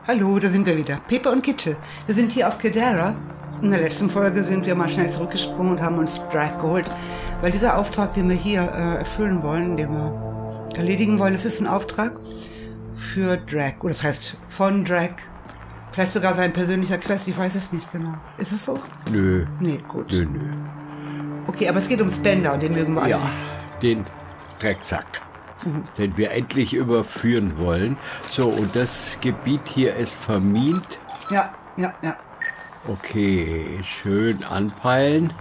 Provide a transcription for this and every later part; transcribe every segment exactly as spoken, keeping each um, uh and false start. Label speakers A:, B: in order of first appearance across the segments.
A: Hallo, da sind wir wieder. Pepe und Kitte. Wir sind hier auf Cadera. In der letzten Folge sind wir mal schnell zurückgesprungen und haben uns Drag geholt, weil dieser Auftrag, den wir hier äh, erfüllen wollen, den wir erledigen wollen, das ist ein Auftrag für Drag, oder das heißt von Drag. Vielleicht sogar sein persönlicher Quest, ich weiß es nicht genau. Ist es so?
B: Nö.
A: Nee, gut.
B: Nö, nö.
A: Okay, aber es geht um Spender und den mögen wir alle.
B: Ja, den Drecksack, mhm. den wir endlich überführen wollen. So, und das Gebiet hier ist vermint.
A: Ja, ja, ja.
B: Okay, schön anpeilen.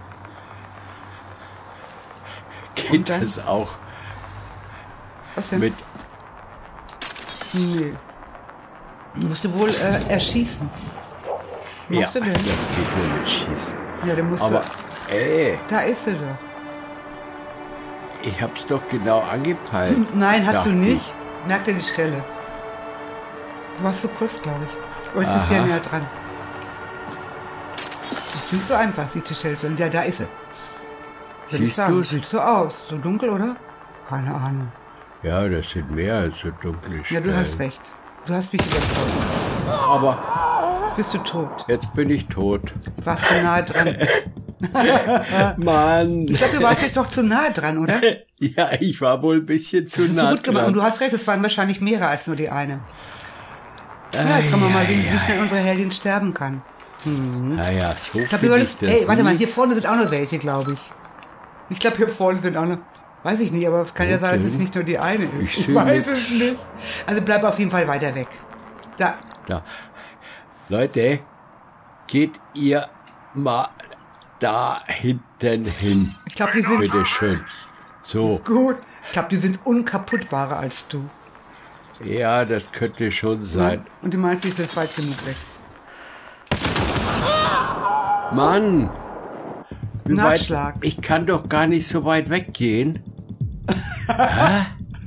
B: Geht das auch
A: Was denn?
B: mit...
A: Nee. Musst du wohl äh, erschießen.
B: Ja,
A: Musst du denn?
B: das geht nur mit Schießen.
A: Ja, der musst
B: Aber,
A: du...
B: ey,
A: Da ist er doch.
B: ich hab's doch genau angepeilt.
A: Nein, hast
B: Dachte
A: du nicht.
B: ich.
A: Merk dir die Stelle. Du warst so kurz, glaube ich. Aber jetzt bist du ja
B: Aha.
A: näher dran. Das ist nicht so einfach, sich zu stellen. Ja, da ist er. Würde ich
B: Siehst
A: sagen.
B: du's?
A: Sieht so aus. So dunkel, oder? Keine Ahnung.
B: Ja, das sind mehr als so dunkle
A: Ja,
B: Stellen.
A: du hast recht. Du hast mich überzeugt.
B: Aber
A: Jetzt bist du tot.
B: jetzt bin ich tot.
A: Warst zu nahe dran.
B: Mann.
A: Ich glaube, du warst jetzt doch zu nahe dran, oder?
B: Ja, ich war wohl ein bisschen zu
A: Das hast du
B: nah
A: gut gemacht. Und
B: dran.
A: du hast recht, es waren wahrscheinlich mehrere als nur die eine. Ja, jetzt kann man mal sehen, wie schnell unsere Heldin sterben kann.
B: Naja, so
A: Ich glaube,
B: finde
A: wir
B: ich
A: sollten,
B: das
A: ey, warte mal,
B: nicht.
A: hier vorne sind auch noch welche, glaube ich. Ich glaube, hier vorne sind auch noch, weiß ich nicht, aber es kann ja sein, dass es nicht nur die eine ist.
B: Ich
A: Ich,
B: sehe
A: weiß
B: nichts.
A: es nicht. Also bleib auf jeden Fall weiter weg. Da,
B: Da. Leute, geht ihr mal da hinten hin.
A: ich glaube, die sind
B: Bitte schön. So,
A: gut. Ich glaube, die sind unkaputtbarer als du.
B: ja, das könnte schon sein.
A: Und du meinst, die sind weit genug weg.
B: Mann! Wie weit?
A: Nachschlag.
B: Ich kann doch gar nicht so weit weggehen. Hä?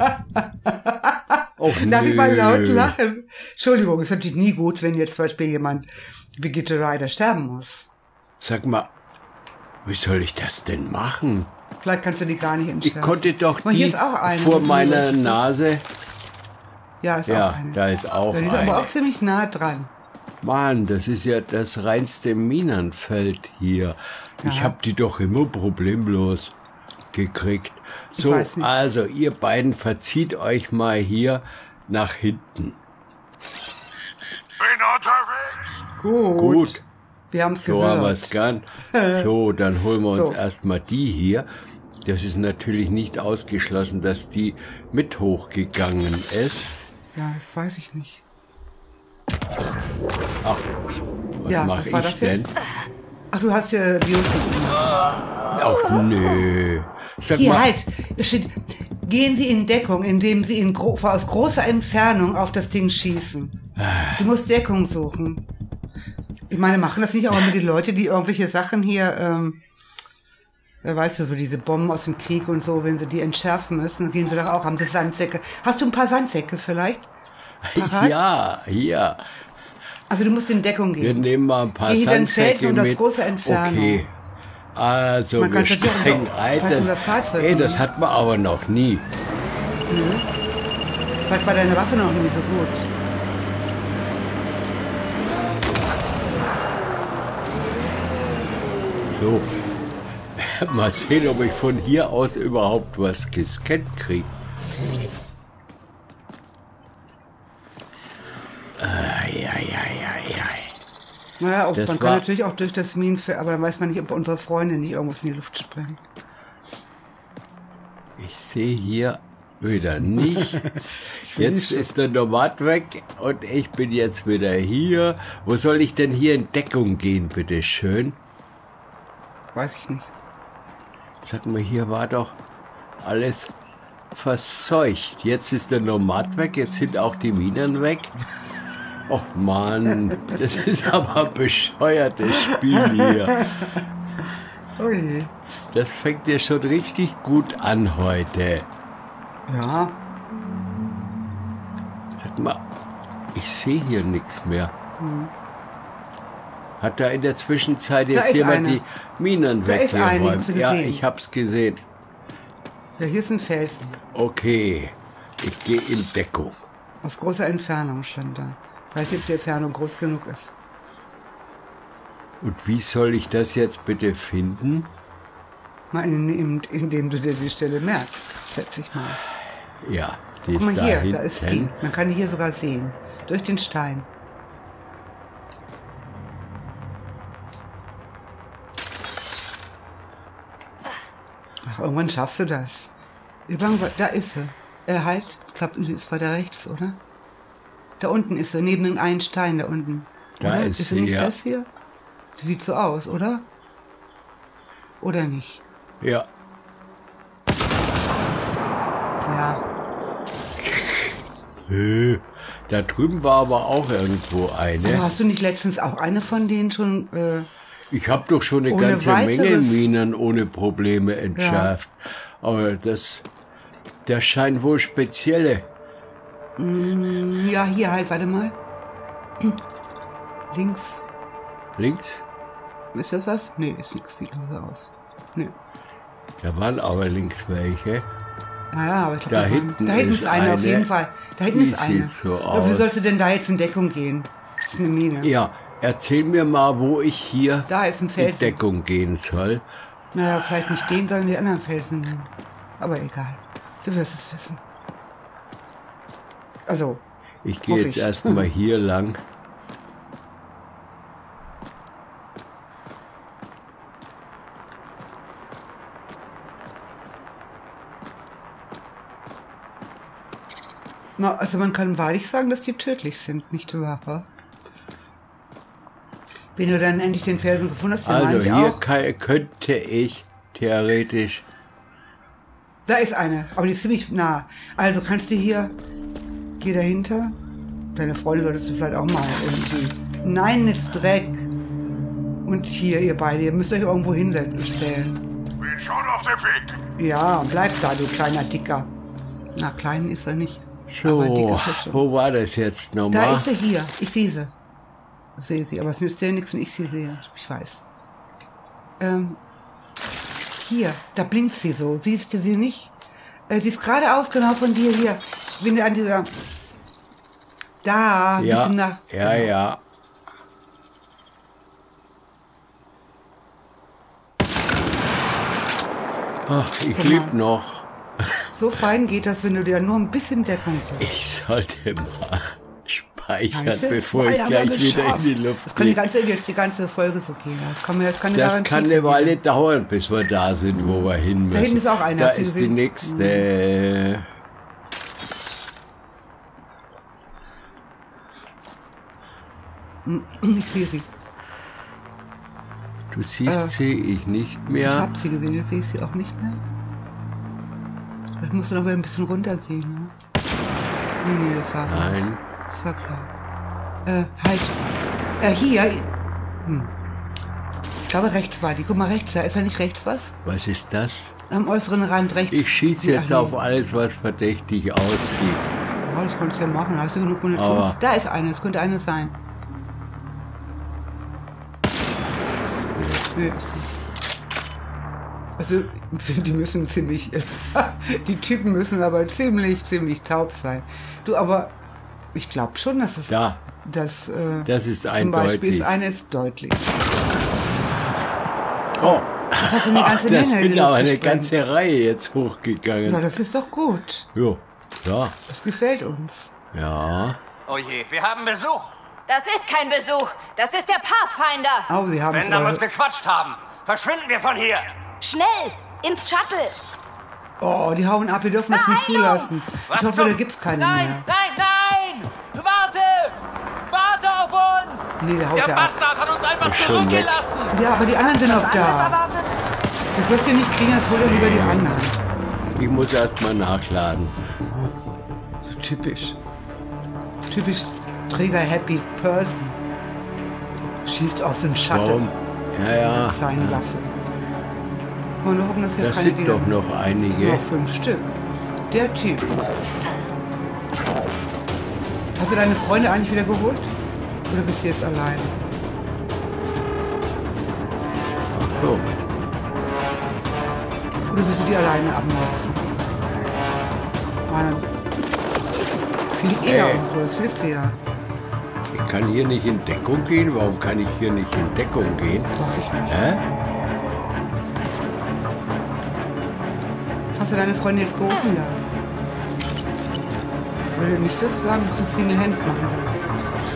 B: Och,
A: Darf ich mal
B: nö.
A: laut lachen? Entschuldigung, es ist natürlich nie gut, wenn jetzt zum Beispiel jemand wie Gitte Ryder sterben muss.
B: Sag mal, wie soll ich das denn machen?
A: Vielleicht kannst du die gar nicht
B: Ich
A: entscheiden.
B: konnte doch
A: Aber hier
B: die
A: ist auch eine.
B: vor
A: Die
B: meiner
A: ist-
B: Nase.
A: Ja, ist
B: Ja,
A: auch eine.
B: da ist auch
A: Ja, die ist aber
B: eine.
A: auch ziemlich nah dran.
B: Mann, das ist ja das reinste Minenfeld hier. Ich
A: Ja.
B: hab die doch immer problemlos gekriegt.
A: Ich
B: So,
A: weiß nicht.
B: also ihr beiden verzieht euch mal hier nach hinten.
C: Bin unterwegs.
A: Gut.
B: Gut,
A: Wir haben es
B: so haben wir
A: gehört.
B: es gern. So, dann holen wir uns
A: So.
B: erstmal die hier. Das ist natürlich nicht ausgeschlossen, dass die mit hochgegangen ist.
A: Ja, das weiß ich nicht.
B: Ach, was
A: Ja,
B: mache
A: was war
B: ich
A: das
B: denn?
A: jetzt? Ach, du hast ja Biotik gemacht.
B: Ach nö. Sag
A: Hier,
B: mal,
A: halt. Es steht, gehen Sie in Deckung, indem Sie in gro aus großer Entfernung auf das Ding schießen. Du musst Deckung suchen. Ich meine, machen das nicht auch immer die Leute, die irgendwelche Sachen hier, ähm, ja, weißt du, so diese Bomben aus dem Krieg und so, wenn sie die entschärfen müssen, gehen sie doch auch, haben sie Sandsäcke. Hast du ein paar Sandsäcke vielleicht? Parat?
B: ja, hier.
A: Also du musst in Deckung
B: Wir
A: gehen.
B: nehmen mal ein paar
A: Geh dann
B: Sandsäcke
A: Zelten und das
B: mit.
A: große Entfernung.
B: Okay. Also
A: Man
B: wir
A: kann natürlich auch
B: steigen
A: unser-
B: ein.
A: vielleicht unser
B: Das,
A: Fahrzeug
B: ey, das
A: nehmen.
B: hat man aber noch nie.
A: Vielleicht war deine Waffe noch nie so gut.
B: So. Mal sehen, ob ich von hier aus überhaupt was gescannt kriege.
A: Naja, auch,
B: Das
A: man
B: war-
A: kann natürlich auch durch das Minenfeld, aber dann weiß man nicht, ob unsere Freunde nicht irgendwas in die Luft sprengen.
B: Ich sehe hier wieder nichts.
A: will
B: Jetzt
A: nicht.
B: ist der Nomad weg und ich bin jetzt wieder hier. Wo soll ich denn hier in Deckung gehen, bitte schön?
A: Weiß ich nicht.
B: Sag mal, hier war doch alles verseucht. Jetzt ist der Nomad weg, jetzt sind auch die Minen weg. Och Mann, das ist aber ein bescheuertes Spiel hier.
A: Oh je.
B: Das fängt ja schon richtig gut an heute.
A: Ja,
B: Sag mal, ich sehe hier nichts mehr. Hat da in der Zwischenzeit jetzt
A: ist
B: jemand
A: eine.
B: die Minen
A: Da ist eine,
B: weggeräumt?
A: hast du
B: Ja,
A: gesehen?
B: ich hab's gesehen.
A: ja, hier ist ein Felsen.
B: Okay, ich gehe in Deckung.
A: Aus großer Entfernung schon da. Weiß nicht, ob die Entfernung groß genug ist.
B: Und wie soll ich das jetzt bitte finden?
A: Mal in, in, indem du dir die Stelle merkst, schätze ich mal.
B: Ja, die
A: Guck
B: ist
A: mal
B: da
A: hier,
B: hinten.
A: da ist die. Man kann die hier sogar sehen. Durch den Stein. Ach, irgendwann schaffst du das. Übergang, da ist sie. Äh, halt, ich glaube, sie ist weiter rechts, oder? Da unten ist sie, neben dem einen Stein da unten.
B: Da
A: oder?
B: ist
A: sie
B: sie,
A: nicht
B: ja.
A: das hier? Die sieht so aus, oder? Oder nicht?
B: Ja.
A: Ja.
B: Äh, Da drüben war aber auch irgendwo
A: Aber
B: eine.
A: hast du nicht letztens auch eine von denen schon... Äh,
B: Ich habe doch schon eine
A: Ohne
B: ganze Menge
A: weiteres-
B: Minen ohne Probleme entschärft. Aber das, das scheint wohl spezielle.
A: ja, hier halt, warte mal. Links.
B: Links?
A: Ist das was? Nee, ist nichts. Sieht nur so aus. Nee.
B: Da waren aber links welche.
A: Ja, ja, aber ich glaube,
B: Da
A: da,
B: hinten
A: da hinten
B: ist
A: ist eine, auf
B: eine.
A: jeden Fall. Da hinten
B: Die
A: ist eine.
B: sieht so
A: Aber wie
B: aus.
A: sollst du denn da jetzt in Deckung gehen? Das ist eine Mine.
B: Ja, erzähl mir mal, wo ich hier
A: Da ist ein
B: in
A: Felsen.
B: Deckung gehen soll.
A: Naja, vielleicht nicht den, sondern die anderen Felsen nehmen. Aber egal. Du wirst es wissen. Also,
B: Ich gehe
A: Hoffe
B: jetzt
A: ich.
B: erstmal hier lang.
A: na, also man kann wahrlich sagen, dass die tödlich sind, nicht wahr? Wenn du dann endlich den Felsen gefunden hast, dann meine
B: Also
A: ich
B: hier
A: auch.
B: kann, könnte ich theoretisch...
A: Da ist eine, aber die ist ziemlich nah. Also kannst du hier, geh dahinter. Deine Freunde solltest du vielleicht auch mal irgendwie. Nein, jetzt Dreck. Und hier, ihr beide, ihr müsst euch irgendwo hinstellen.
C: Bin schon auf dem Weg.
A: Ja, bleib da, du kleiner Dicker. Na, klein ist er nicht.
B: So,
A: Aber dick ist er schon.
B: wo war das jetzt
A: Da
B: nochmal?
A: ist sie hier. Ich sehe sie. Ich sehe sie, aber es nützt ja nichts, wenn ich sie sehe. Ich weiß. Ähm, hier, da blinkt sie so. Siehst du sie nicht? Äh, die ist geradeaus genau von dir hier. Ich bin an dieser... Da, ein
B: Ja,
A: bisschen nach...
B: ja,
A: genau.
B: ja. Ach, ich
A: Guck
B: lebe
A: mal.
B: noch.
A: So fein geht das, wenn du dir nur ein bisschen Deckung gibst.
B: Ich sollte mal speichern,
A: Weißt du?
B: bevor ich
A: Ah, ja,
B: gleich
A: aber
B: wieder in
A: geschafft.
B: die Luft
A: Das kann die
B: gehe.
A: ganze, jetzt die ganze Folge so gehen. Das kann, mir, das kann, eine
B: Das
A: Garantie
B: kann eine
A: geben.
B: Weile dauern, bis wir da sind, wo wir hin müssen.
A: Da hinten ist auch einer,
B: Da
A: hast du
B: ist die
A: gesehen?
B: nächste.
A: Ich sehe sie.
B: Du siehst
A: Äh,
B: sie, ich nicht
A: Ich
B: mehr.
A: habe sie gesehen, jetzt sehe ich sie auch nicht mehr. Vielleicht musst du noch mal ein bisschen runtergehen. Ne? Nee, nee, das war so.
B: Nein.
A: Das war klar. Äh, halt. Äh, hier. Hm. Ich glaube, rechts war die. Guck mal, rechts. Da ist ja nicht rechts was?
B: Was ist das?
A: Am äußeren Rand rechts.
B: Ich schieße jetzt
A: Ach, nee.
B: auf alles, was verdächtig aussieht.
A: Ja, das kannst du ja machen. Hast du genug Munition?
B: Aber-
A: Da ist eine. Es könnte eine sein. Nee, ist nicht. Also, ich finde, die müssen ziemlich, die Typen müssen aber ziemlich, ziemlich taub sein. Du, aber ich glaube schon, dass es,
B: Da,
A: dass, äh,
B: das ist
A: zum Beispiel
B: eindeutig.
A: ist eine ist deutlich.
B: Oh,
A: Das hast du eine ganze
B: das
A: Menge in die
B: bin aber
A: Luft
B: eine
A: gesprengt.
B: ganze Reihe jetzt
A: Ja,
B: hochgegangen.
A: das ist doch gut.
B: Jo, ja,
A: Das gefällt uns.
B: ja.
D: Oh je, wir haben Besuch.
E: Das ist kein Besuch. Das ist der Pathfinder.
A: Oh, sie haben es
D: Bender muss
A: aber.
D: gequatscht haben. Verschwinden wir von hier.
E: Schnell, ins Shuttle.
A: Oh, die hauen ab, wir dürfen das nicht
E: Beeilung!
A: zulassen.
D: Was
A: Ich hoffe,
D: zum-
A: da gibt's keine
F: Nein,
A: mehr.
F: nein, nein! Warte! Warte auf uns!
A: Nee, der haut
F: Der
A: ja ab.
F: Bastard hat uns einfach
B: Ist schon weg.
F: zurückgelassen!
A: Ja, aber die anderen sind noch
E: Alles
A: da.
E: erwartet?
A: Du wirst ihn nicht kriegen, als hol dir lieber die anderen.
B: Ich muss erst mal nachladen.
A: So typisch. Typisch Träger-Happy Person. Schießt aus dem Schatten.
B: Warum? Ja, ja.
A: Kleine Waffe. Und wir hoffen, dass hier
B: Das
A: keine
B: sind
A: Dinger-
B: doch noch einige.
A: Noch fünf Stück. Der Typ. Hast du deine Freunde eigentlich wieder geholt? Oder bist du jetzt alleine?
B: So.
A: Oder willst du die alleine abmotzen? Meine. Viel eher
B: Ey.
A: und so, das wisst ihr ja.
B: Ich kann hier nicht in Deckung gehen. Warum kann ich hier nicht in Deckung gehen? Hä?
A: Hast du deine Freundin jetzt gerufen? Ja. Ich würde nicht das sagen, dass du Single Hand machen willst.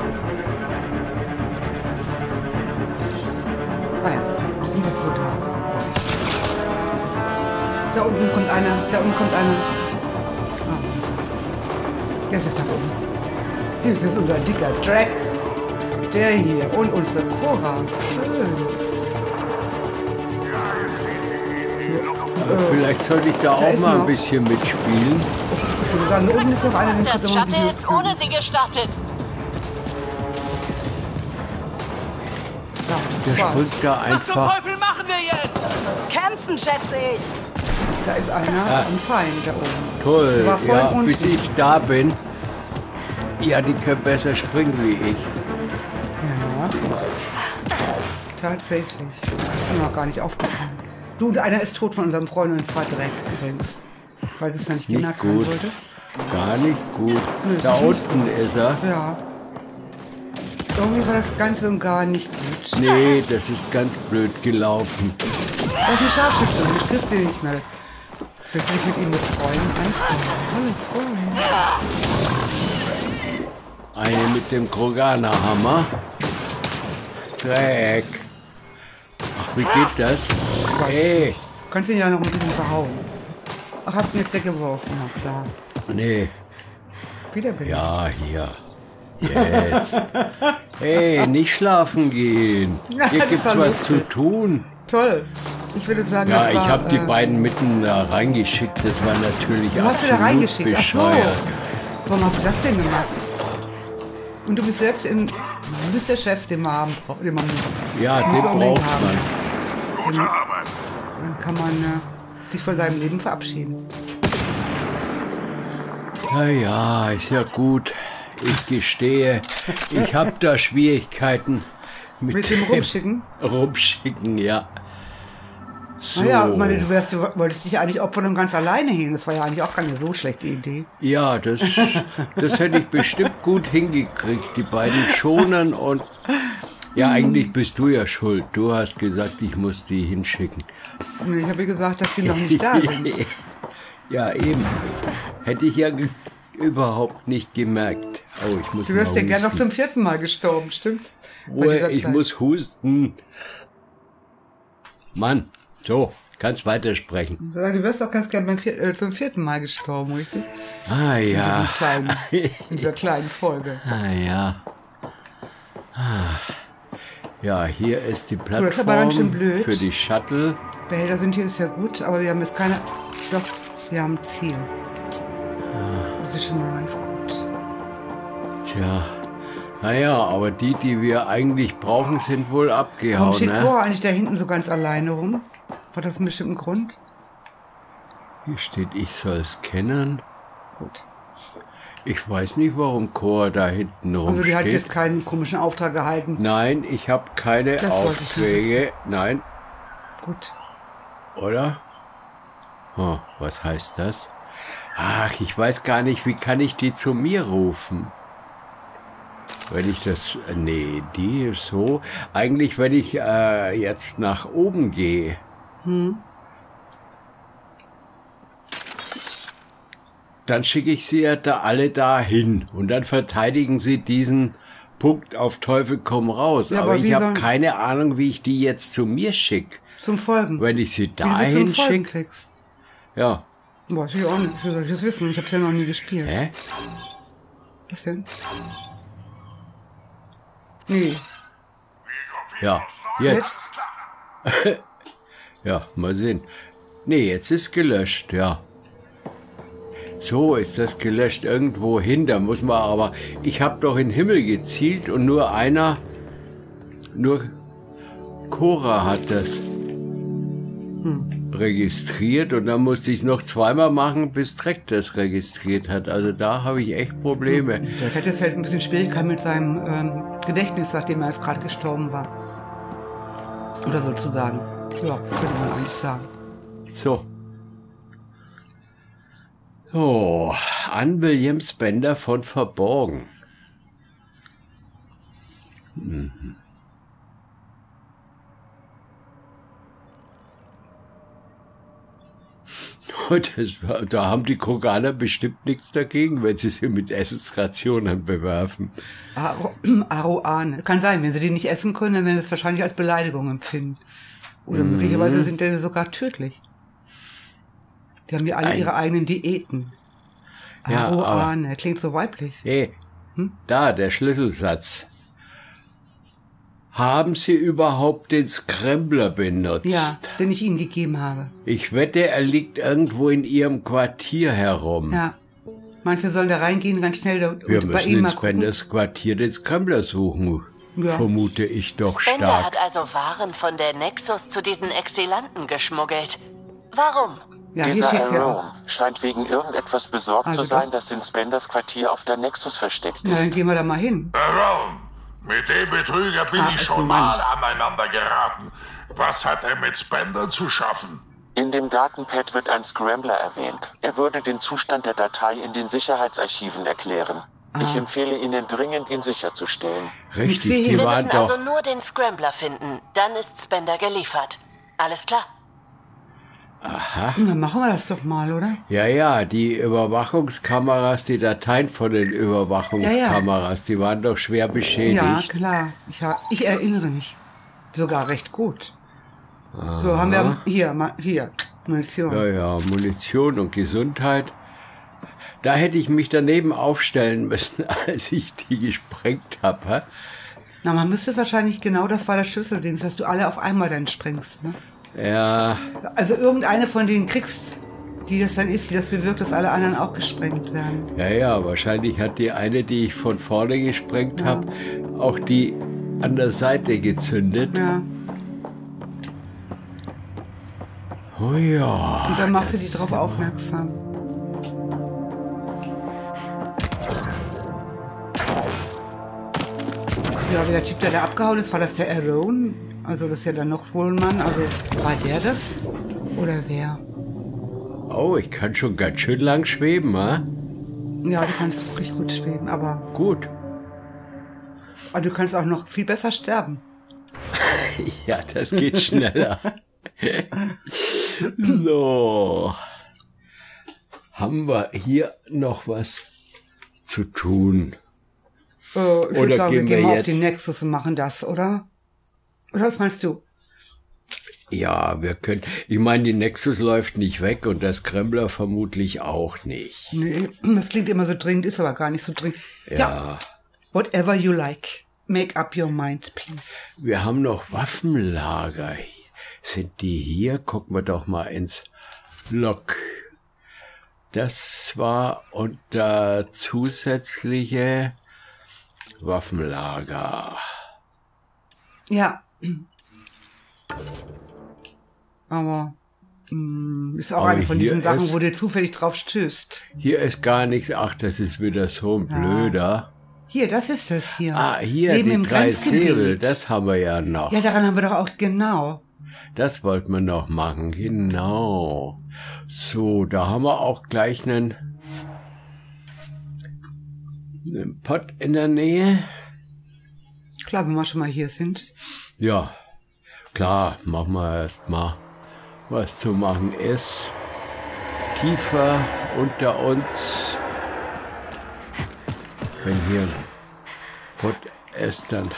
A: Ah ja, wir sind jetzt so da. Da unten kommt einer, da unten kommt einer. Ah. Der ist jetzt da oben. Hier ist unser dicker Drac. Der hier und unsere Cora. Schön.
B: Aber vielleicht sollte ich da,
A: Da
B: auch
A: ist
B: mal ein
A: noch.
B: bisschen mitspielen.
A: Ich würde sagen, da oben ist noch einer. den
G: Das
A: könnte man
G: Shuttle
A: sich
G: ist ohne sie gestartet.
A: Ja,
B: Der
A: Spaß.
B: springt da
F: Was zum
B: einfach.
F: Teufel machen wir jetzt?
E: Kämpfen, schätze ich.
A: Da ist einer am Feind da oben.
B: Toll,
A: War voll
B: ja,
A: unten.
B: bis ich da bin. Ja, die können besser springen wie ich.
A: Ja. Tatsächlich. Das ist mir noch gar nicht aufgefallen. Du, und einer ist tot von unserem Freund und zwar Dreck übrigens. Weil du es noch nicht
B: Nicht
A: gemerkt haben
B: gut.
A: solltest.
B: Gar nicht gut.
A: Nö,
B: Da
A: nicht.
B: unten ist er.
A: Ja. Irgendwie war das Ganze und gar nicht gut.
B: Nee, das ist ganz blöd gelaufen.
A: Da ist ein Scharfschütze und ich kriegst den nicht mehr. Willst du dich mit ihm befreuen? Hallo, Freund.
B: Eine mit dem Kroganer-Hammer. Dreck. Ach, wie geht das? Hey.
A: Du kannst ihn ja noch ein bisschen verhauen. Ach, hast du ihn jetzt weggeworfen? Ach, da.
B: Nee.
A: Wieder bin ich.
B: Ja, hier. Jetzt. Hey, nicht schlafen gehen. Hier
A: Das
B: gibt's
A: war
B: was
A: lustig.
B: zu tun.
A: Toll. Ich würde sagen,
B: Ja,
A: das
B: ich
A: war,
B: habe die
A: äh,
B: beiden mitten da reingeschickt. Das war natürlich
A: Du hast sie da
B: absolut
A: reingeschickt. Ach so.
B: bescheuert.
A: Warum hast du das denn gemacht? Und du bist selbst in. Du bist der Chef, den man haben braucht. Den man muss.
B: Ja,
A: Muss
B: den
A: man unbedingt
B: braucht
A: haben.
B: man.
C: Gute Arbeit.
A: Dann kann man äh, sich von seinem Leben verabschieden.
B: Ja, ja, ist ja gut. Ich gestehe, ich habe da Schwierigkeiten mit,
A: Mit dem Rumschicken?
B: Rumschicken, ja. So.
A: Naja, ich meine, du, wärst, du wolltest dich eigentlich opfern und ganz alleine hin. Das war ja eigentlich auch keine so schlechte Idee.
B: Ja, das, das hätte ich bestimmt gut hingekriegt. Die beiden schonen und... Ja, eigentlich bist du ja schuld. Du hast gesagt, ich muss die hinschicken.
A: Und ich habe gesagt, dass sie noch nicht da sind.
B: Ja, eben. Hätte ich ja ge- überhaupt nicht gemerkt. Oh, ich muss
A: Du wärst
B: mal
A: ja gern noch
B: husten.
A: zum vierten Mal gestorben, stimmt's? Bei
B: Ruhe,
A: dieser
B: ich
A: Zeit.
B: muss husten. Mann, so, kannst weitersprechen.
A: Du wärst doch ganz gern beim vier, äh, zum vierten Mal gestorben, richtig?
B: Ah
A: In,
B: ja.
A: diesem kleinen, in dieser kleinen Folge.
B: Ah ja. Ah. Ja, hier ist die
A: das ist aber ganz schön
B: Plattform
A: blöd.
B: für die Shuttle.
A: Behälter sind hier, ist ja gut, aber wir haben jetzt keine... Doch, wir haben ein Ziel. Das ist schon mal ganz gut.
B: Tja, naja, aber die, die wir eigentlich brauchen, sind wohl
A: Warum
B: abgehauen,
A: steht
B: ne?
A: Cora eigentlich da hinten so ganz alleine rum? Hat das einen bestimmten Grund?
B: Hier steht, ich soll scannen.
A: Gut.
B: Ich weiß nicht, warum Cora da hinten
A: Also die hat
B: rumsteht.
A: jetzt keinen komischen Auftrag gehalten.
B: Nein, ich habe keine
A: Das wollte ich
B: Aufträge. Nein,
A: Gut.
B: oder? Oh, was heißt das? Ach, ich weiß gar nicht, wie kann ich die zu mir rufen? Wenn ich das... Nee, die ist so... Eigentlich, wenn ich äh, jetzt nach oben gehe... Dann schicke ich sie ja da alle dahin. Und dann verteidigen sie diesen Punkt auf Teufel komm raus.
A: Ja,
B: aber,
A: aber wie
B: ich habe
A: sollen-
B: keine Ahnung, wie ich die jetzt zu mir schicke.
A: Zum Folgen.
B: Wenn ich sie
A: Wie du sie
B: dahin
A: zum Folgen
B: schicke...
A: kriegst.
B: Ja.
A: Weiß ich auch nicht. Wie soll ich das wissen? Ich habe es ja noch nie gespielt.
B: Hä?
A: Was denn? Nee.
B: Ja, jetzt. Ja, mal sehen. Nee, jetzt ist gelöscht, ja. So ist das gelöscht irgendwo hin. Da muss man aber... Ich habe doch in den Himmel gezielt und nur einer... Nur Cora hat das registriert und dann musste ich es noch zweimal machen, bis Dreck das registriert hat. Also da habe ich echt Probleme.
A: Der hat jetzt halt ein bisschen Schwierigkeiten mit seinem ähm, Gedächtnis, nachdem er jetzt gerade gestorben war. Oder sozusagen. Ja, könnte man eigentlich sagen.
B: So. So, an William Spender von Verborgen. Mhm. Das war, da haben die Kroganer bestimmt nichts dagegen, wenn sie sie mit Essensrationen bewerfen.
A: Aro Aroane. Kann sein, wenn sie die nicht essen können, dann werden sie es wahrscheinlich als Beleidigung empfinden. Oder mhm. möglicherweise sind die sogar tödlich. Die haben ja alle Ein ihre eigenen Diäten. Aroane, ja, klingt so weiblich.
B: Hey, hm? Da, der Schlüsselsatz. Haben Sie überhaupt den Scrambler benutzt?
A: Ja, den ich Ihnen gegeben habe.
B: Ich wette, er liegt irgendwo in Ihrem Quartier herum.
A: Ja. Meinst du, sollen da reingehen, ganz schnell da,
B: Wir
A: und
B: müssen
A: bei ihm
B: in
A: mal
B: Spenders Quartier den Scrambler suchen, ja. Vermute ich doch
E: Spender
B: stark.
E: hat also Waren von der Nexus zu diesen Exilanten geschmuggelt. Warum?
A: Ja, hier
G: Dieser
A: steht's ja
G: Arone
A: auch.
G: scheint wegen irgendetwas besorgt
A: Also
G: zu sein,
A: doch.
G: das in Spenders Quartier auf der Nexus versteckt
A: Na, dann
G: ist.
A: gehen wir da mal hin.
C: Aaron, mit dem Betrüger bin
A: Ah,
C: ich
A: ist
C: schon
A: ein Mann.
C: mal aneinander geraten. Was hat er mit Spender zu schaffen?
G: In dem Datenpad wird ein Scrambler erwähnt. Er würde den Zustand der Datei in den Sicherheitsarchiven erklären. Ich empfehle Ihnen dringend, ihn sicherzustellen.
B: Richtig,
A: Wir
B: die
E: Wir
B: waren
E: müssen
B: doch...
E: also nur den Scrambler finden. Dann ist Spender geliefert. Alles klar.
B: Aha.
A: Dann machen wir das doch mal, oder?
B: Ja, ja, die Überwachungskameras, die Dateien von den Überwachungskameras, die waren doch schwer beschädigt.
A: Ja, klar. Ich, ha- ich erinnere mich. Sogar recht gut. So, haben wir hier, ma- hier, Munition.
B: Ja, ja, Munition und Gesundheit. Da hätte ich mich daneben aufstellen müssen, als ich die gesprengt habe.
A: Na, man müsste es wahrscheinlich, genau das war das Schlüsselding, dass du alle auf einmal dann sprengst, ne?
B: Ja,
A: Also irgendeine von denen kriegst, die das dann ist, die das bewirkt, dass alle anderen auch gesprengt werden.
B: ja, ja, wahrscheinlich hat die eine, die ich von vorne gesprengt habe, auch die an der Seite gezündet.
A: Ja.
B: Oh ja.
A: Und dann machst du die drauf aufmerksam. Ja, wie der Typ, der da abgehauen ist, war das der Arone? Also das ist ja dann noch wohl ein Mann. Also war der das? Oder wer?
B: Oh, ich kann schon ganz schön lang schweben, ha?
A: Ja, du kannst wirklich gut schweben, aber,
B: Gut.
A: aber du kannst auch noch viel besser sterben.
B: Ja, das geht schneller. So. Haben wir hier noch was zu tun?
A: Äh, ich
B: Oder
A: würde sagen, wir
B: gehen
A: gehen
B: wir
A: mal auf
B: jetzt-
A: die Nexus und machen das, oder? Oder was meinst du?
B: Ja, wir können. Ich meine, die Nexus läuft nicht weg und das Kremler vermutlich auch nicht.
A: Nee, das klingt immer so dringend, ist aber gar nicht so dringend.
B: Ja.
A: Whatever you like. Make up your mind, please.
B: Wir haben noch Waffenlager. Sind die hier? Gucken wir doch mal ins Log. Das war unter zusätzliche Waffenlager.
A: Ja. Aber mh, ist auch
B: Aber
A: eine von
B: hier
A: diesen Sachen,
B: ist-
A: wo du zufällig drauf stößt.
B: Hier ist gar nichts. Ach, das ist wieder so ein blöder.
A: Hier, das ist es hier.
B: Ah, hier,
A: Leben
B: die
A: im
B: drei
A: Grenzgebiet.
B: Säbel, das haben wir ja noch.
A: Ja, daran haben wir doch auch, genau.
B: Das wollten wir noch machen, genau. So, da haben wir auch gleich einen, einen Pott in der Nähe.
A: Klar, wenn wir schon mal hier sind.
B: Ja, klar, machen wir erst mal, was zu machen ist. Tiefer unter uns. Wenn hier ein Pott ist, dann...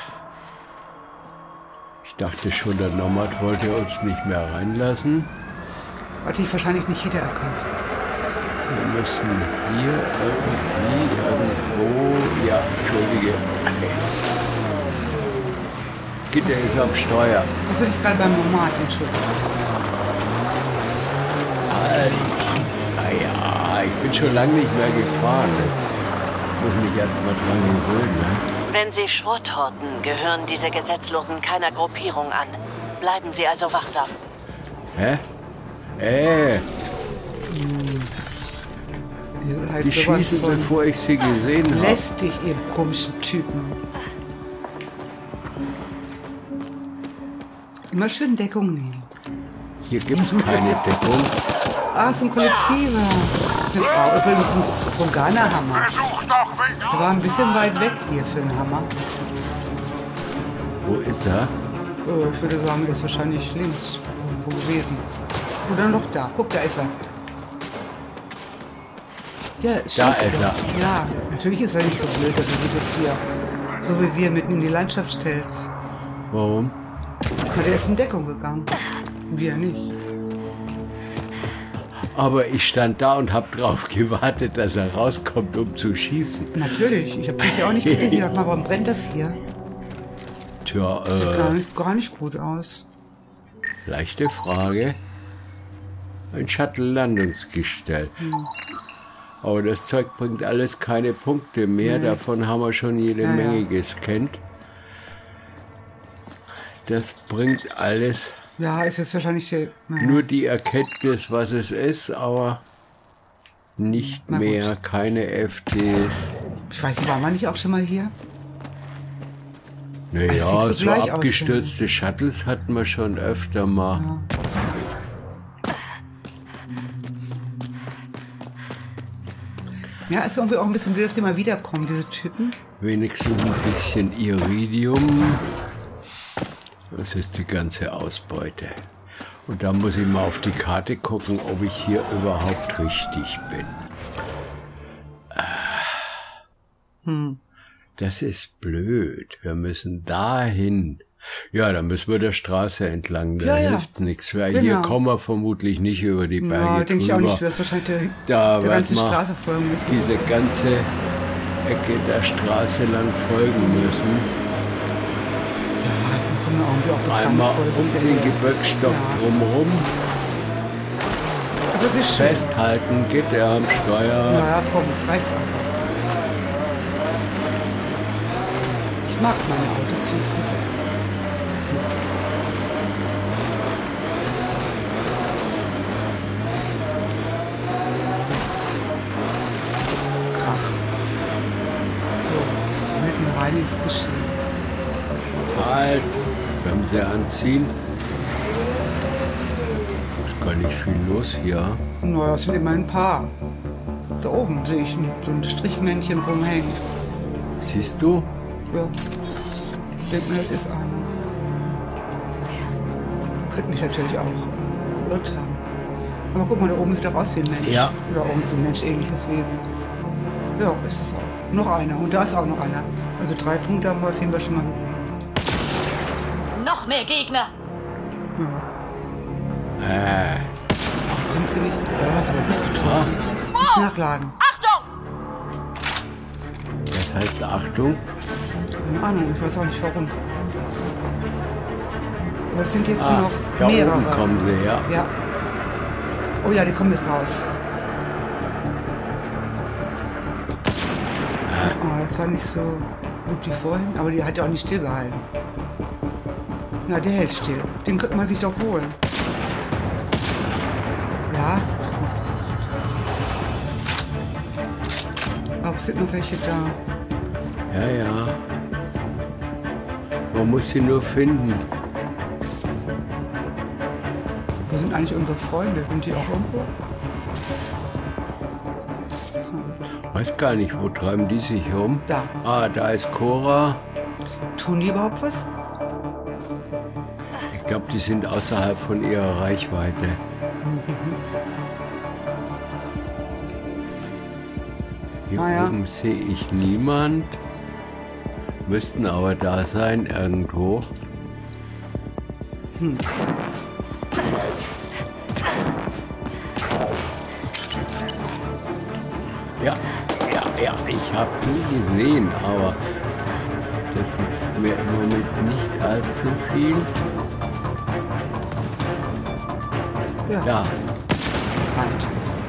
B: Ich dachte schon, der Nomad wollte uns nicht mehr reinlassen.
A: Hat dich wahrscheinlich nicht wiedererkannt.
B: Wir müssen hier irgendwie, irgendwo... Ja, Entschuldige. Gitter ist am Steuer.
A: Was soll ich gerade beim Nomad, entschuldigen?
B: Naja, ich bin schon lange nicht mehr gefahren. Ich muss mich erst mal dran gewöhnen. Ne?
E: Wenn Sie Schrott horten, gehören diese Gesetzlosen keiner Gruppierung an. Bleiben Sie also wachsam.
B: Hä? Äh,
A: Ihr seid
B: die
A: sowas
B: schießen,
A: von
B: bevor ich sie gesehen habe.
A: lästig, ihr komischen Typen. Immer schön Deckung nehmen.
B: Hier gibt es keine Deckung.
A: Ah, es ist ein Kollektiver. Das ist eine Frau. Übrigens ein Kroganer-Hammer.
C: Versuch doch, mich
A: Der war ein bisschen weit weg hier für einen Hammer.
B: Wo ist er?
A: Oh, ich würde sagen, er ist wahrscheinlich links irgendwo gewesen. Oder noch da. Guck, da ist er. Ja,
B: Da
A: schießt
B: ist
A: doch.
B: er.
A: Ja, natürlich ist er nicht so blöd, dass er sich jetzt hier so wie wir mitten in die Landschaft stellt.
B: Warum?
A: Na, der ist in Deckung gegangen. Wir nicht.
B: Aber ich stand da und habe drauf gewartet, dass er rauskommt, um zu schießen.
A: Natürlich, ich habe dich ja auch nicht gesehen. Ich dachte mal, warum brennt das hier?
B: Tja,
A: Sieht gar
B: äh,
A: nicht, gar nicht gut aus.
B: leichte Frage. Ein Shuttle-Landungsgestell.
A: Hm.
B: Aber das Zeug bringt alles keine Punkte mehr.
A: Nee.
B: Davon haben wir schon jede
A: Ja,
B: Menge
A: ja.
B: gescannt. Das bringt alles
A: Ja, ist jetzt wahrscheinlich der... Naja.
B: nur die Erkenntnis, was es ist, aber nicht
A: Na gut.
B: mehr, keine F Ds.
A: Ich weiß nicht, waren wir nicht auch schon mal hier?
B: Naja,
A: sieht so
B: so
A: gleich aus,
B: abgestürzte Shuttles hatten wir schon öfter mal.
A: Ja. Ja, ist irgendwie auch ein bisschen blöd, dass die mal wiederkommen, diese Typen.
B: Wenigstens ein bisschen Iridium. Das ist die ganze Ausbeute. Und da muss ich mal auf die Karte gucken, ob ich hier überhaupt richtig bin.
A: Hm.
B: Das ist blöd. Wir müssen dahin. Ja, dann müssen wir der Straße entlang. Da
A: Ja, ja.
B: hilft nichts. Weil
A: Genau.
B: hier kommen wir vermutlich nicht über die Berge
A: Ja, denke ich auch
B: drüber.
A: nicht. Du wirst wahrscheinlich der,
B: Da
A: der
B: wird
A: ganzen
B: man
A: Straße folgen müssen.
B: diese ganze Ecke der Straße lang folgen müssen.
A: Ja, dann kommen wir irgendwie auch bekannt
B: Einmal
A: vor, das
B: um
A: ist ja
B: den
A: hier.
B: Gebirgsstock
A: Ja.
B: drumherum.
A: Aber das ist schön.
B: Festhalten, Gitter am Steuer.
A: Naja, komm, das reicht's einfach. Ich mag meine Autos viel zu sehr. Krach. So, mitten rein ins Geschehen.
B: Halt, können Sie anziehen. Ist gar nicht viel los hier.
A: Naja, es sind immer ein paar. Da oben sehe ich ein- so ein Strichmännchen rumhängen.
B: Siehst du?
A: Ja. Ich denke mir, das ist einer. Könnte mich natürlich auch äh, geirrt haben. Aber guck mal, da oben sieht doch aus wie ein Mensch.
B: Ja.
A: Oder oben so ein menschähnliches Wesen. Ja, ist es auch. Noch einer. Und da ist auch noch einer. Also drei Punkte haben wir auf jeden Fall schon mal gesehen.
H: Noch mehr Gegner!
B: Äh,
A: Die sind ziemlich... Ja, hast aber gut getroffen. Nicht nachladen.
H: Achtung!
B: das heißt Achtung.
A: Keine Ahnung, ich weiß auch nicht warum. Aber es sind jetzt
B: Ah,
A: noch
B: da
A: mehrere.
B: oben kommen sie, ja.
A: Ja. Oh ja, die kommen jetzt raus. Oh, das war nicht so gut wie vorhin, aber die hat ja auch nicht stillgehalten. Na, der hält still. Den könnte man sich doch holen. Ja. Aber es sind noch welche da.
B: Ja, ja. Man muss sie nur finden.
A: Wo sind eigentlich unsere Freunde? Sind die auch irgendwo?
B: Weiß gar nicht, wo treiben die sich um?
A: Da.
B: Ah, da ist Cora.
A: Tun die überhaupt was?
B: Ich glaube, die sind außerhalb von ihrer Reichweite. Hier
A: Ah, ja.
B: oben sehe ich niemand. Müssten aber da sein irgendwo. Ja, ja, ja, ich habe die gesehen, aber das nützt mir im Moment nicht allzu viel.
A: Ja.
B: Ja,
A: Halt.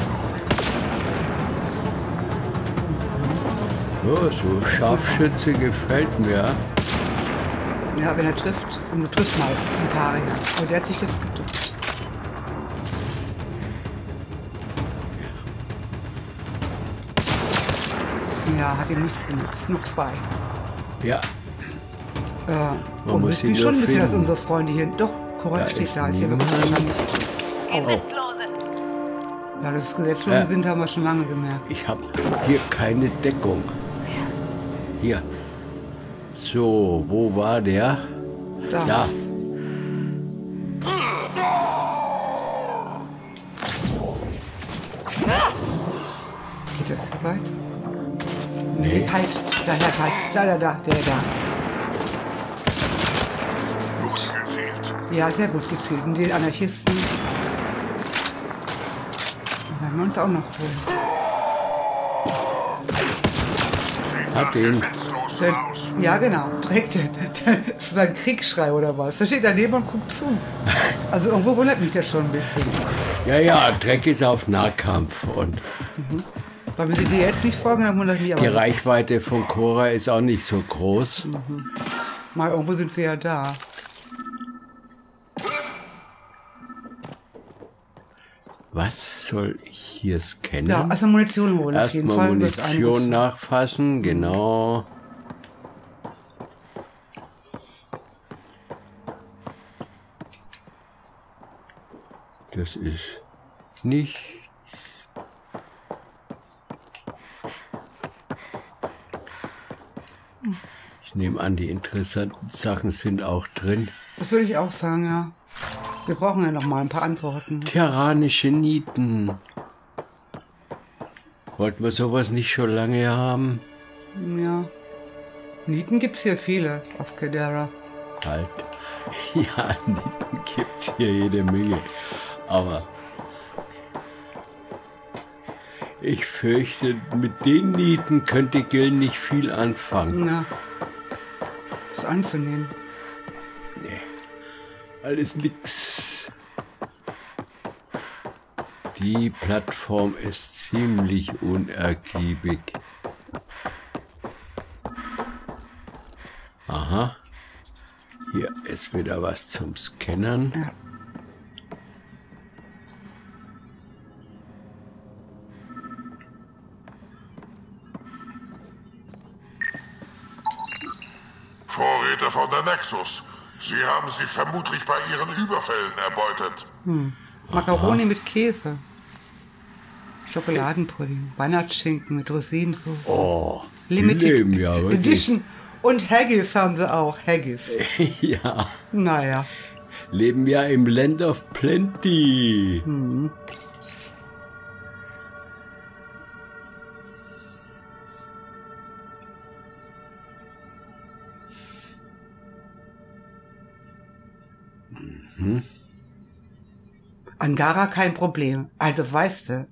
B: oh, so Scharfschütze gefällt mir.
A: Ja, wenn er trifft. Und du triffst meistens ein paar, ja. Aber der hat sich jetzt geduckt. Ja, hat ihm nichts genutzt. Noch zwei.
B: Ja,
A: Äh,
B: Man
A: oh,
B: muss
A: ich
B: sie
A: bin
B: nur
A: schon ein bisschen, dass
B: finden.
A: unsere Freunde hier... Doch, korrekt
B: Da
A: steht
B: ist
A: da. Ist hier wirklich
B: niemand.
A: wahrscheinlich...
H: Gesetzlose!
A: Ja, dass es gesetzlose
B: Ja.
A: sind, haben wir schon lange gemerkt.
B: ich habe hier keine Deckung. Hier. So, wo war der?
A: Da.
B: Da.
A: Geht das so weit?
B: Nee.
A: Halt, da, da, halt, da, da, da, der da.
C: Gut gezielt.
A: Ja, sehr gut gezielt. Und die Anarchisten werden wir uns auch noch holen.
B: Hat ihn.
C: Gesetzlos
A: Der,
C: raus.
A: ja, genau. Trägt den, der, das ist ein Kriegsschrei oder was. Da steht daneben und guckt zu. Also irgendwo wundert mich das schon ein bisschen.
B: Ja, ja, Dreck ist auf Nahkampf und
A: Weil wir sie dir jetzt nicht folgen, dann wundert mich aber.
B: die Reichweite von Cora ist auch nicht so groß.
A: Mal irgendwo sind sie ja da.
B: Was soll ich hier scannen?
A: Ja, also Munition holen auf jeden
B: Erstmal
A: Fall. Das
B: Munition
A: einiges-
B: nachfassen, genau. Das ist nichts. Ich nehme an, die interessanten Sachen sind auch drin.
A: Das würde ich auch sagen, ja. Wir brauchen ja noch mal ein paar Antworten.
B: Terranische Nieten. Wollten wir sowas nicht schon lange haben?
A: Ja. Nieten gibt's hier viele auf Kadera.
B: Halt. Ja, Nieten gibt's hier jede Menge. Aber ich fürchte, mit den Nieten könnte Gil nicht viel anfangen.
A: Ja. Ist anzunehmen.
B: Nee, alles nix. Die Plattform ist ziemlich unergiebig. Aha. Hier ist wieder was zum Scannen.
A: Ja.
C: Vorräte von der Nexus. Sie haben sie vermutlich bei ihren Überfällen erbeutet.
A: Macaroni mit Käse. Schokoladenpudding. Weihnachtsschinken mit Rosinensauce.
B: Oh, die
A: Limited
B: leben ja wirklich.
A: Edition. Und Haggis haben sie auch. Haggis.
B: Ja,
A: Naja.
B: leben ja im Land of Plenty.
A: Angara kein Problem. Also weißt du.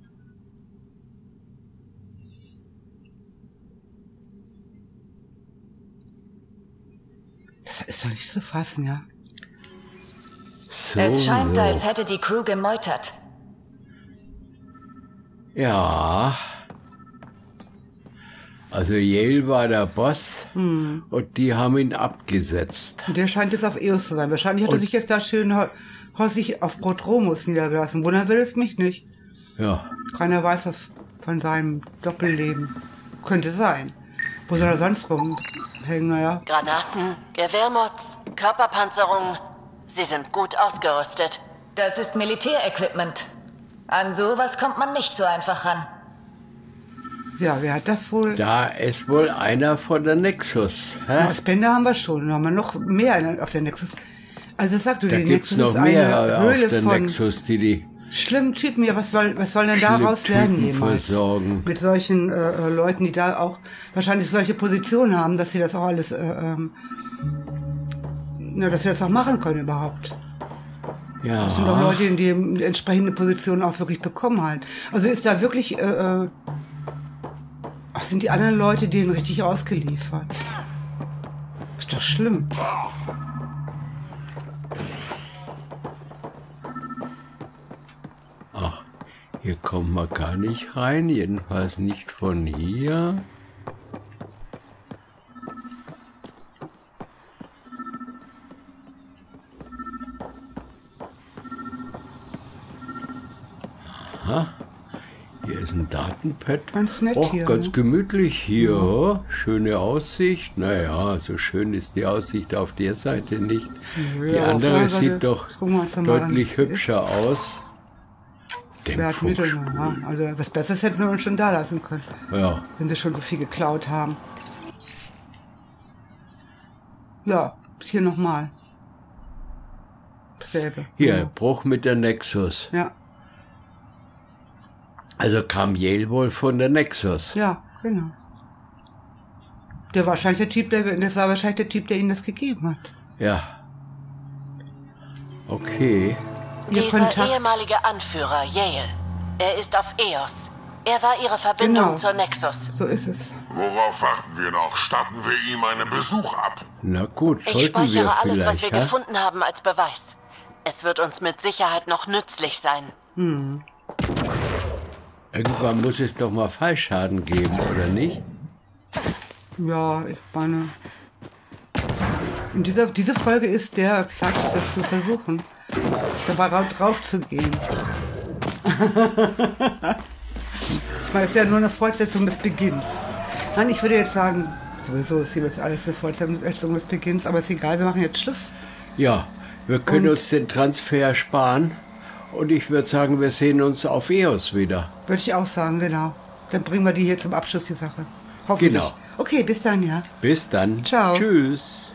A: Das ist doch nicht zu fassen, ja.
B: So,
H: Es scheint,
B: so.
H: als hätte die Crew gemeutert.
B: Ja. Also Yale war der Boss
A: Hm.
B: und die haben ihn abgesetzt.
A: Und der scheint jetzt auf Eos zu sein. Wahrscheinlich hat er
B: Und-
A: sich jetzt da schön hau- häuslich auf Prodromos niedergelassen. Wundern will es mich nicht.
B: Ja,
A: Keiner weiß das von seinem Doppelleben. Könnte sein. Wo soll er sonst rumhängen? Naja.
E: Granaten, Gewehrmods, Körperpanzerung. Sie sind gut ausgerüstet.
H: Das ist Militärequipment. An sowas kommt man nicht so einfach ran.
A: Ja, wer hat das wohl?
B: da ist wohl einer von der Nexus. Hä?
A: Spender haben wir schon. Dann haben wir noch mehr auf der Nexus. Also sag du,
B: Da
A: die
B: gibt's
A: Nexus
B: noch
A: ist
B: mehr
A: eine
B: auf
A: Höhle
B: der
A: von
B: Nexus, die die
A: schlimmen Typen. Ja, was, soll, was soll denn daraus
B: schlimm
A: werden
B: Typen
A: jemals?
B: versorgen.
A: Mit solchen äh, Leuten, die da auch wahrscheinlich solche Positionen haben, dass sie das auch alles, äh, ähm, na, dass sie das auch machen können überhaupt.
B: Ja,
A: Das sind doch Leute, die die entsprechende Position auch wirklich bekommen halt. Also ist da wirklich, äh, äh, ach, sind die anderen Leute denen richtig ausgeliefert? Ist doch schlimm.
B: ach, hier kommt man gar nicht rein, jedenfalls nicht von hier. Aha, hier ist ein Datenpad.
A: Ganz nett
B: Och,
A: hier,
B: ganz
A: ne?
B: gemütlich hier. Schöne Aussicht. Naja, so schön ist die Aussicht auf der Seite nicht. Die
A: Ja, auf
B: andere
A: der Seite
B: sieht doch
A: gucken wir uns doch mal an,
B: deutlich
A: was sie ist.
B: hübscher aus.
A: Wertmittel,
B: Dämpfungsspur.
A: ja. Also was Besseres hätten sie uns schon da lassen können,
B: Ja,
A: wenn sie schon so viel geklaut haben. Ja, ist hier nochmal. dasselbe.
B: Hier,
A: Ja.
B: Bruch mit der Nexus.
A: Ja,
B: Also kam Yale wohl von der Nexus.
A: ja, genau. Der war wahrscheinlich der Typ, der, das war wahrscheinlich der Typ, der ihnen das gegeben hat.
B: Ja. Okay.
A: Ihr
E: Dieser
A: Kontakt.
E: ehemalige Anführer, Yale. Er ist auf Eos. Er war ihre Verbindung
A: Genau.
E: zur Nexus.
A: So ist es.
C: Worauf warten wir noch? Statten wir ihm einen Besuch ab.
B: Na gut,
E: Ich
B: sollten wir
E: speichere
B: vielleicht.
E: alles, was wir
B: ja?
E: gefunden haben, als Beweis. Es wird uns mit Sicherheit noch nützlich sein.
B: Irgendwann muss es doch mal Fallschaden geben, oder nicht?
A: Ja, ich meine. In dieser, diese Folge ist der Platz, das zu versuchen. Dabei drauf zu gehen. Ich meine, es ist ja nur eine Fortsetzung des Beginns. Nein, ich würde jetzt sagen, sowieso ist hier jetzt alles eine Fortsetzung des Beginns, aber ist egal, wir machen jetzt Schluss.
B: Ja, wir können
A: Und-
B: uns den Transfer sparen. Und ich würde sagen, wir sehen uns auf Eos wieder.
A: Würde ich auch sagen, genau. Dann bringen wir die hier zum Abschluss, die Sache. Hoffentlich.
B: Genau.
A: Okay, bis dann, ja.
B: Bis dann.
A: Ciao.
B: Tschüss.